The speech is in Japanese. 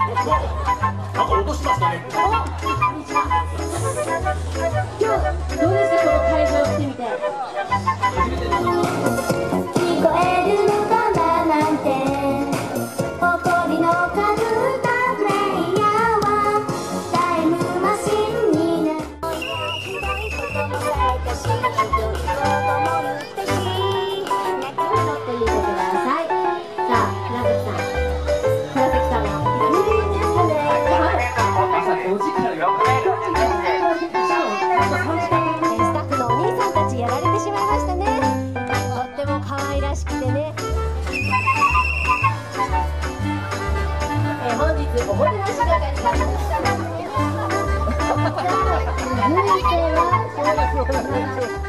なんか落としますかね。 今日どうですか、この会場来てみて。聞こえるのかななんて誇りのかぶったプレイヤーはタイムマシンになる。ひどいこともされたし、ひどいことも言ったし、泣き笑ってみてください。さあ、倉崎さん、は有名ですね。 朝5時からよ。 スタッフのお兄さんたちやられてしまいましたね。とっても可愛らしくてね。本日おもてなし係が来ました。続いては小学校